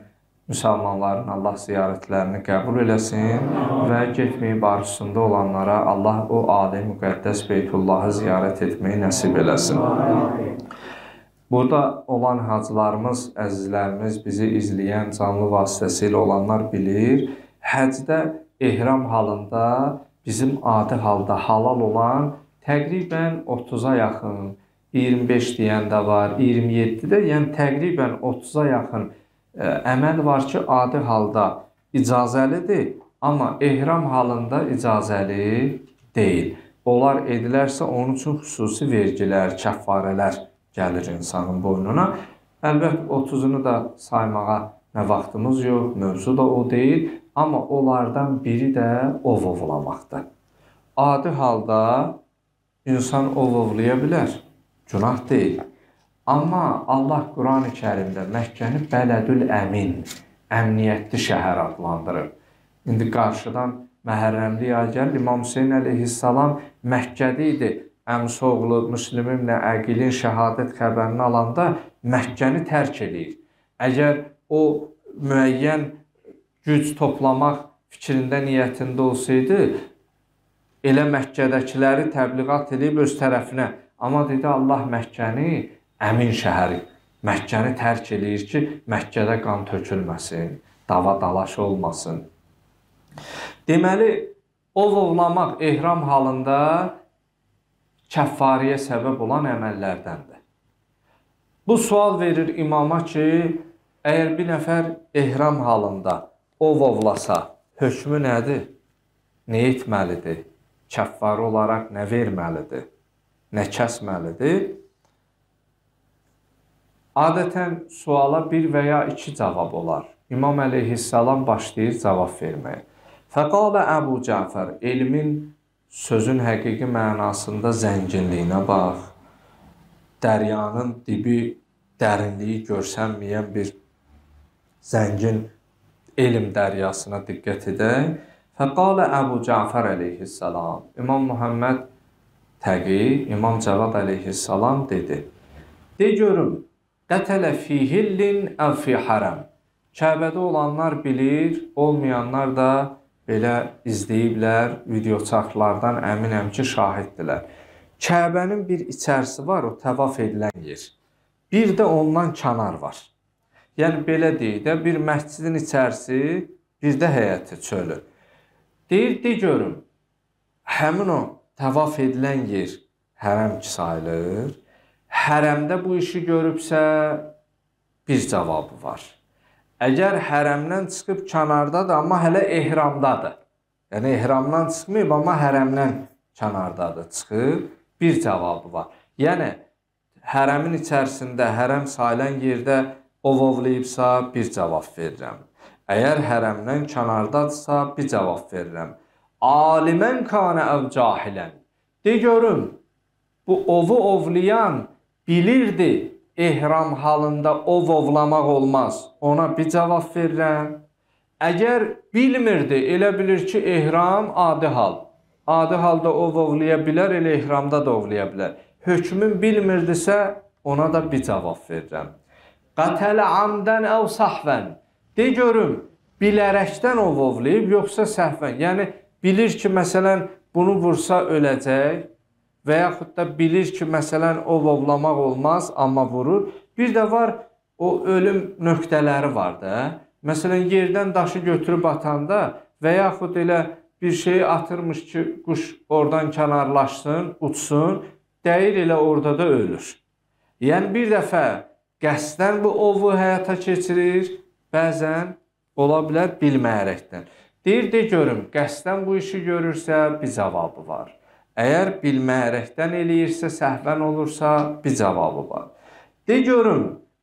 müsəlmanların Allah ziyarətlərini qəbul eləsin və getməyib arzusunda olanlara Allah o ali müqəddəs Beytullahı ziyarət etməyi nəsib eləsin. Burada olan hacılarımız, əzizlərimiz, bizi izləyən canlı vasitəsilə olanlar bilir, həcdə ehram halında bizim adi halda halal olan təqribən otuza yaxın, iyirmi beş deyən də var, iyirmi yeddidə, yəni təqribən otuza yaxın ə, əməl var ki, adi halda icazəlidir, amma ehram halında icazəli deyil. Onlar edilərsə, onun üçün xüsusi vergilər, kəffarələr gəlir insanın boynuna. Əlbəttə, otuzunu da saymağa nə vaxtımız yox, mövzu da o deyil, amma onlardan biri də ov ovlamaqdır. Adi halda insan ov ovlaya bilər, günah deyil. Amma Allah Quran-ı Kərimdə Məkkəni Bələdül Əmin, əmniyyətli şəhər adlandırır. İndi qarşıdan Məhərrəmli yay gəlir, İmam Hüseyin əleyhissalam Məkkədə idi. Əmsi oğlu Müslim ibn Əqilin şəhadət xəbərini alanda Məkkəni tərk edir. Əgər o müəyyən güc toplamaq fikrində, niyyətində olsaydı, elə Məkkədəkiləri təbliğat edib öz tərəfinə. Amma dedi, Allah Məkkəni əmin şəhəri, Məkkəni tərk edir ki, Məkkədə qan tökülməsin, dava dalaş olmasın. Deməli, ov ovlamaq ehram halında kəffariyə səbəb olan əməllərdəndir. Bu sual verir imama ki, əgər bir nəfər ehram halında ov ovlasa, hökmü nədir? Nə etməlidir? Kəffarə olaraq nə verməlidir? Nə kəsməlidir? Adətən suala bir və ya iki cavab olar. İmam əleyhissalam başlayır cavab verməyə. Fəqalə Əbu Cəfər, elmin sözün həqiqi mənasında zənginliyinə bax, dəryanın dibi, dərinliyi görsənməyən bir zəngin elm dəryasına diqqət edək. Fəqalə Əbu Cəfər əleyhissalam, İmam Muhammed Təqi, İmam Cəvad əleyhissalam dedi. De görüm, qətələ fi hillin əv fi hərəm. Kəbədə olanlar bilir, olmayanlar da belə izləyiblər, video çarxlardan əminəm ki, şahiddirlər. Kəbənin bir içərisi var, o təvaf edilən yer. Bir də ondan kənar var. Yəni, belə deyək də, bir məscidin içərisi, bir də həyəti, çölü. Deyir, de görüm, həmin o təvaf edilən yer hərəm ki sayılır. Hərəmdə bu işi görübsə, bir cavabı var. Əgər hərəmdən çıxıb kənardadır, amma hələ ehramdadır. Yəni, ehramdan çıxmayıb, amma hərəmdən kənardadır, çıxıb, bir cavabı var. Yəni, hərəmin içərisində, hərəm sayılən yerdə ov ovlayıbsa, bir cavab verirəm. Əgər hərəmdən kənardadırsa, bir cavab verirəm. Alimən kanə əv cahilən. De görüm, bu ovu ovlayan bilirdi, ehram halında ov ovlamaq olmaz. Ona bir cavab verirəm. Əgər bilmirdi, elə bilir ki, ehram adi hal. Adi halda ov ovlaya bilər, elə ehramda da ovlaya bilər. Hökmün bilmirdisə, ona da bir cavab verirəm. Qətələ amdən əv səhvən. De görüm, bilərəkdən ov ovlayıb, yoxsa səhvən. Yəni, bilir ki, məsələn, bunu vursa öləcək. Və yaxud da bilir ki, məsələn, ov ovlamaq olmaz, amma vurur. Bir də var, o ölüm nöqtələri var da. Məsələn, yerdən daşı götürüb atanda və yaxud elə bir şeyi atırmış ki, quş oradan kənarlaşsın, uçsun, dəyir elə orada da ölür. Yəni, bir dəfə qəsdən bu ovu həyata keçirir, bəzən ola bilər bilməyərəkdən. Deyir, de görüm, qəsdən bu işi görürsə, bir cavabı var. Əgər bilməyərəkdən eləyirsə, səhvən olursa, bir cavabı var. De görüm,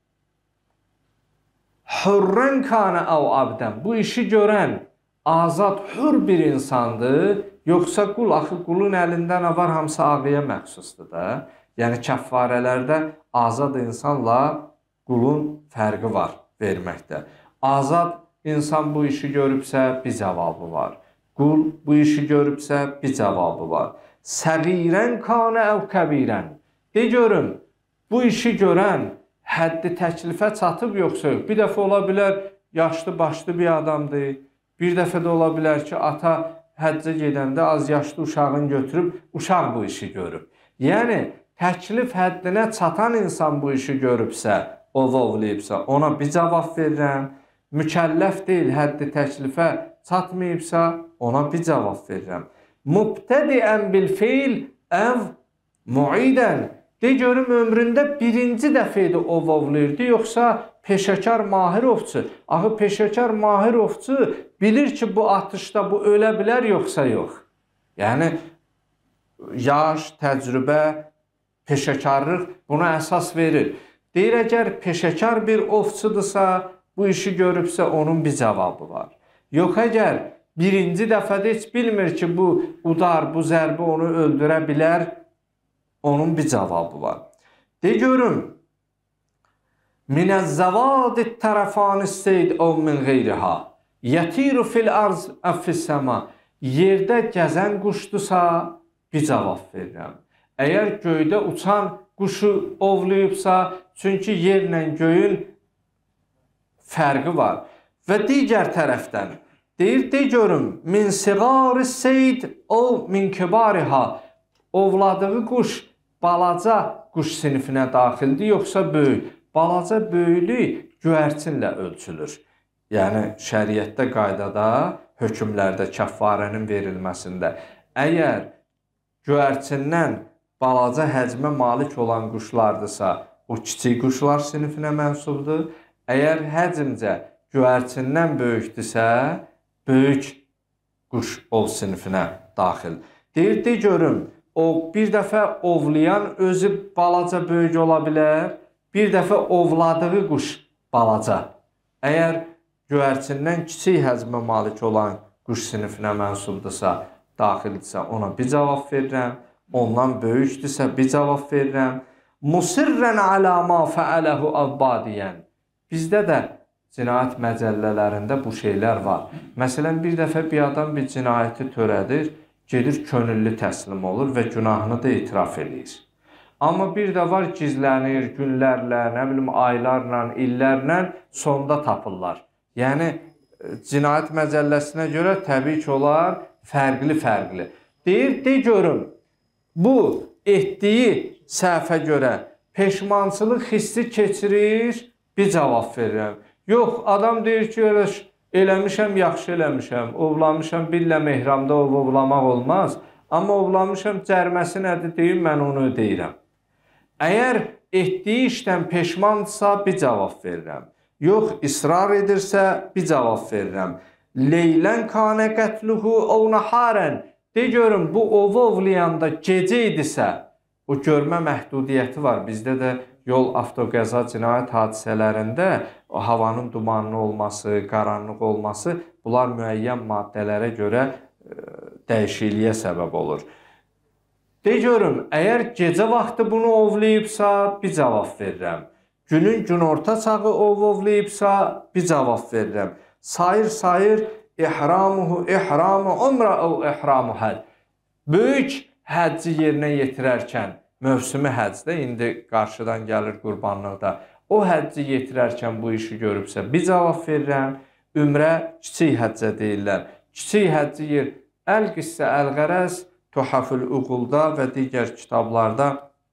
hürrən kanə əv abdən. Bu işi görən azad, hür bir insandır, yoxsa qul, axı qulun əlində nə var, hamısı ağıya məxsusdur da. Yəni, kəffarələrdə azad insanla qulun fərqi var verməkdə. Azad insan bu işi görübsə, bir cavabı var. Qul bu işi görübsə, bir cavabı var. Səğirən kanə əv kəbirən. De görüm, bu işi görən həddi təklifə çatıb yoxsa yox. Bir dəfə ola bilər, yaşlı başlı bir adamdır. Bir dəfə də ola bilər ki, ata həccə gedəndə az yaşlı uşağını götürüb, uşaq bu işi görüb. Yəni, təklif həddinə çatan insan bu işi görübsə, ovovlayıbsa, ona bir cavab verirəm. Mükəlləf deyil, həddi təklifə çatmayıbsa, ona bir cavab verirəm. Mubtədiən bil feil əv muidən. De görüm, ömründə birinci dəfə idi ovovlayırdı, yoxsa peşəkar mahir ovçu. Axı, peşəkar mahir ovçu bilir ki, bu atışda bu ölə bilər, yoxsa yox. Yəni, yaş, təcrübə, peşəkarlıq buna əsas verir. Deyir, əgər peşəkar bir ovçudursa, bu işi görübsə, onun bir cavabı var. Yox, əgər birinci dəfədə heç bilmir ki, bu udar, bu zərbi onu öldürə bilər, onun bir cavabı var. De görüm, minəzzəvadid tərəfanis seyd ov min qeyriha, yətiru fil arz əffissəma, yerdə gəzən quşdursa, bir cavab verirəm. Əgər göydə uçan quşu ovlayıbsa, çünki yerlə göyün fərqi var. Və digər tərəfdən, deyir, de görüm, min siğari seyd ov min kibariha, ovladığı quş balaca quş sinifinə daxildir, yoxsa böyük. Balaca böyüklük göyərçinlə ölçülür. Yəni, şəriətdə qaydada, hökmlərdə, kəffarənin verilməsində. Əgər göyərçindən balaca həcmə malik olan quşlardırsa, o kiçik quşlar sinifinə mənsubdur. Əgər həcmcə göyərçindən böyükdürsə, böyük quş ov sinifinə daxil. Deyir, de görüm, o bir dəfə ovlayan özü balaca böyük ola bilər, bir dəfə ovladığı quş balaca. Əgər göyərçindən kiçik həcmə malik olan quş sinifinə mənsubdursa, daxildirsə, ona bir cavab verirəm. Ondan böyükdürsə, bir cavab verirəm. Musirrən alə ma fəələhu abbadiyən. Bizdə də cinayət məcəllələrində bu şeylər var. Məsələn, bir dəfə bir adam bir cinayəti törədir, gedir könüllü təslim olur və günahını da etiraf edir. Amma bir də var, gizlənir, günlərlə, nə bilim, aylarla, illərlə sonda tapırlar. Yəni, cinayət məcəlləsinə görə təbii ki, olar fərqli-fərqli. Deyir, de görüm, bu etdiyi səhvə görə peşmançılıq hissi keçirir, bir cavab verirəm. Yox, adam deyir ki, elə eləmişəm, yaxşı eləmişəm, ovlamışam, billə mehramda ovlamaq olmaz, amma ovlamışam, cərməsi nədir deyim, mən onu ödəyirəm. Əgər etdiyi işdən peşmandırsa, bir cavab verirəm. Yox, israr edirsə, bir cavab verirəm. Leylən kanə qətluhu ov naharən. De görüm, bu ovu ovlayanda gecə idisə, o görmə məhdudiyyəti var. Bizdə də yol avtoqəza cinayət hadisələrində havanın dumanlı olması, qaranlıq olması, bunlar müəyyən maddələrə görə dəyişikliyə səbəb olur. De görüm, əgər gecə vaxtı bunu ovlayıbsa, bir cavab verirəm. Günün günorta çağı ov ovlayıbsa, bir cavab verirəm. Sayır-sayır, ihramuhu, ihramu, umra ov ihramu həd. Böyük həcci yerinə yetirərkən, mövsümü həccdə, indi qarşıdan gəlir qurbanlıqda, o həcci yetirərkən bu işi görübsə, bir cavab verirəm. Ümrə kiçik həccə deyirlər. Kiçik həcci yer, əl-qissə, əl-qərəz, Tuhafül Uqulda və digər kitablarda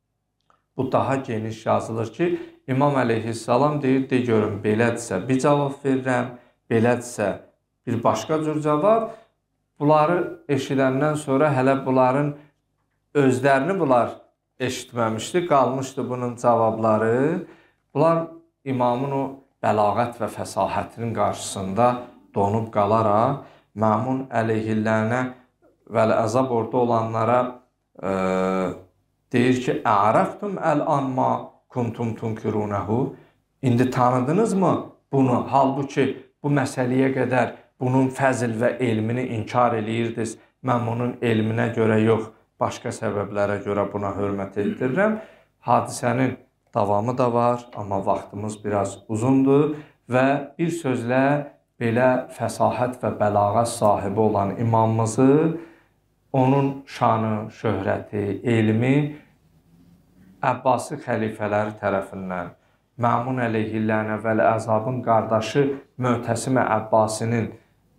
bu daha geniş yazılır ki, İmam əleyhissalam deyir, de görüm, belədirsə bir cavab verirəm, belədirsə bir başqa cür cavab. Bunları eşidəndən sonra hələ bunların özlərini bunlar eşitməmişdi, qalmışdı bunun cavabları. Bunlar imamın o bəlağət və fəsahətinin qarşısında donub qalaraq, Məmun əleyhillərinə vəl-əzab orada olanlara e, deyir ki, ərəftum əl-an ma kuntum tunkirunəhu. İndi tanıdınız mı bunu? Halbuki bu məsələyə qədər bunun fəzil və elmini inkar eləyirdiniz. Mən bunun elminə görə yox, başqa səbəblərə görə buna hörmət etdirirəm. Hadisənin davamı da var, amma vaxtımız biraz uzundur və bir sözlə belə fəsahət və bəlağət sahibi olan imamımızı, onun şanı, şöhrəti, elmi Əbbasi xəlifələri tərəfindən Məmun əleyhillənə vəl əzabın qardaşı Möhtəsim Əbbasinin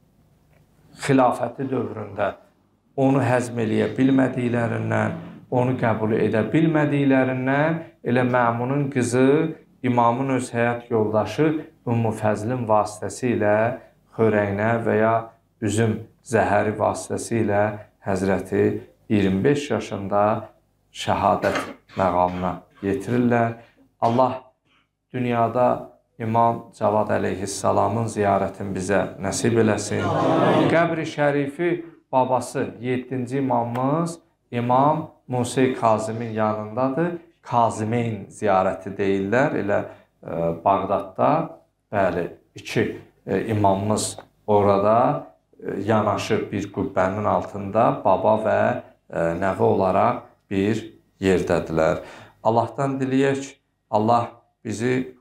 xilafəti dövründə onu həzm eləyə bilmədiklərindən, onu qəbul edə bilmədiklərindən elə Məmunun qızı İmamın öz həyat yoldaşı Ümmü Fəzlin vasitəsilə xörəyinə və ya üzüm zəhəri vasitəsilə Həzrəti iyirmi beş yaşında şəhadət məqamına yetirirlər. Allah dünyada İmam Cavad əleyhissalamın ziyarətini bizə nəsib eləsin. Qəbri şərifi babası yeddinci imamımız İmam Musa Kazımin yanındadır. Kazımeyn ziyarəti deyirlər. Elə e, Bağdadda bəli, iki e, imamımız orada e, yanaşı bir qübbənin altında baba və e, nəvə olaraq bir yerdədirlər. Allahdan diləyək, Allah bizi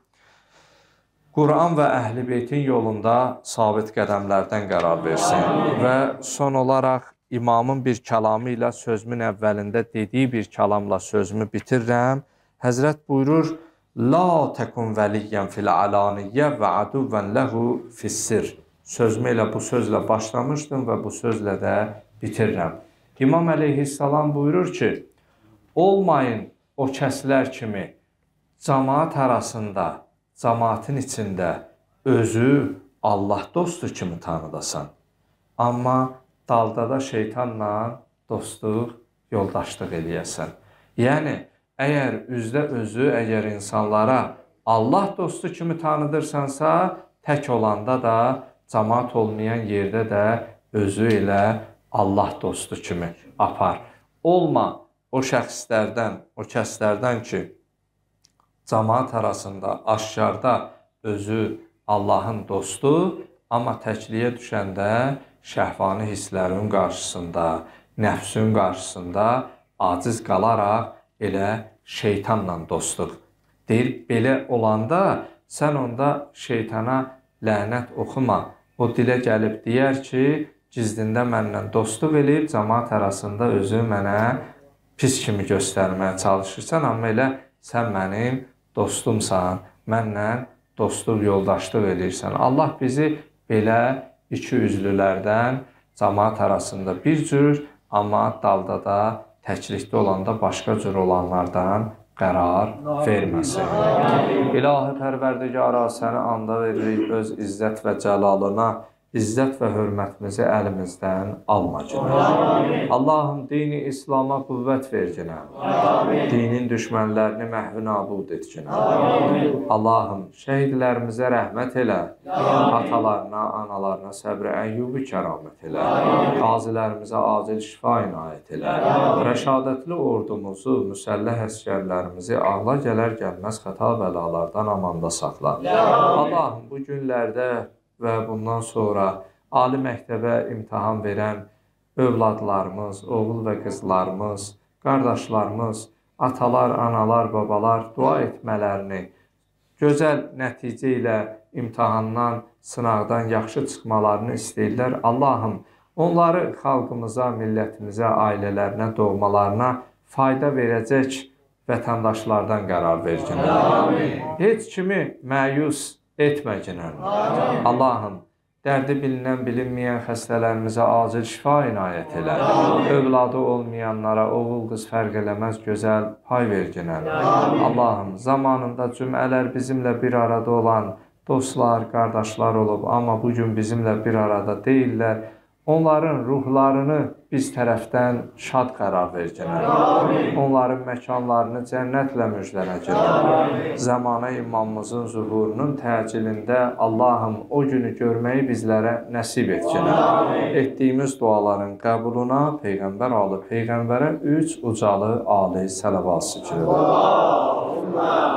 Quran və Əhl-i Beytin yolunda sabit qədəmlərdən qərar versin. Və son olaraq İmamın bir kəlamı ilə sözümün əvvəlində dediyi bir kəlamla sözümü bitirirəm. Həzrət buyurur, La təkun vəliyyən fil alaniyyə və aduvvən ləhu fissir. Sözümü elə bu sözlə başlamışdım və bu sözlə də bitirirəm. İmam əleyhissalam buyurur ki, olmayın o kəslər kimi cəmaat arasında, cəmaatın içində özü Allah dostu kimi tanıdasan. Amma dalda da şeytanla dostluq, yoldaşlıq eləyəsən. Yəni, əgər üzdə özü, əgər insanlara Allah dostu kimi tanıdırsansa, tək olanda da, cəmaat olmayan yerdə də özü elə Allah dostu kimi apar. Olma o şəxslərdən, o kəslərdən ki, cəmaat arasında, aşkarda özü Allahın dostu, amma təkliyə düşəndə şəhvani hisslərin qarşısında, nəfsün qarşısında aciz qalaraq elə şeytanla dostluq. Deyir, belə olanda sən onda şeytana lənət oxuma. O dilə gəlib deyər ki, gizdində mənlə dostluq eləyib, cəmaat arasında özü mənə pis kimi göstərməyə çalışırsan, amma elə sən mənim dostumsan, mənlə dostluq, yoldaşlıq edirsən. Allah bizi belə iki üzlülərdən cəmaat arasında bir cür, amma dalda da təklikdə olanda başqa cür olanlardan qərar verməsin. İlahi pərverdigara səni anda veririk öz izzət və cəlalına, izzət və hörmətimizi əlimizdən alma günə. Allahım, dini İslama qüvvət ver günə. Dinin düşmənlərini məhvi nabud et günə. Allahım, şəhidlərimizə rəhmət elə. Atalarına, analarına səbr-i əyyubi kəramət elə. Qazilərimizə acil şifa inayət elə. Rəşadətli ordumuzu, müsəlləh əskərlərimizi ağla gələr gəlməz xəta bəlalardan amanda saxla. Allahım, bu günlərdə və bundan sonra ali məktəbə imtahan verən övladlarımız, oğul və qızlarımız, qardaşlarımız, atalar, analar, babalar dua etmələrini, gözəl nəticə ilə imtahandan, sınaqdan yaxşı çıxmalarını istəyirlər. Allahım, onları xalqımıza, millətimizə, ailələrinə, doğmalarına fayda verəcək vətəndaşlardan qərar verginə. Heç kimi məyus etmə günən. Allahım, dərdi bilinən, bilinməyən xəstələrimizə acil şifa inayət elə. Övladı olmayanlara oğul qız fərq eləməz gözəl pay ver günən. Allahım, zamanında cümlələr bizimlə bir arada olan dostlar, qardaşlar olub, amma bugün bizimlə bir arada deyirlər. Onların ruhlarını biz tərəfdən şad qərar ver günən. Onların məkanlarını cənnətlə müjdənə günən. Zamanə imamımızın zuhurunun təcilində Allahım o günü görməyi bizlərə nəsib et günən. Etdiyimiz duaların qəbuluna Peyğəmbər alı Peyğəmbərə üç ucalı ali sələvat şükür.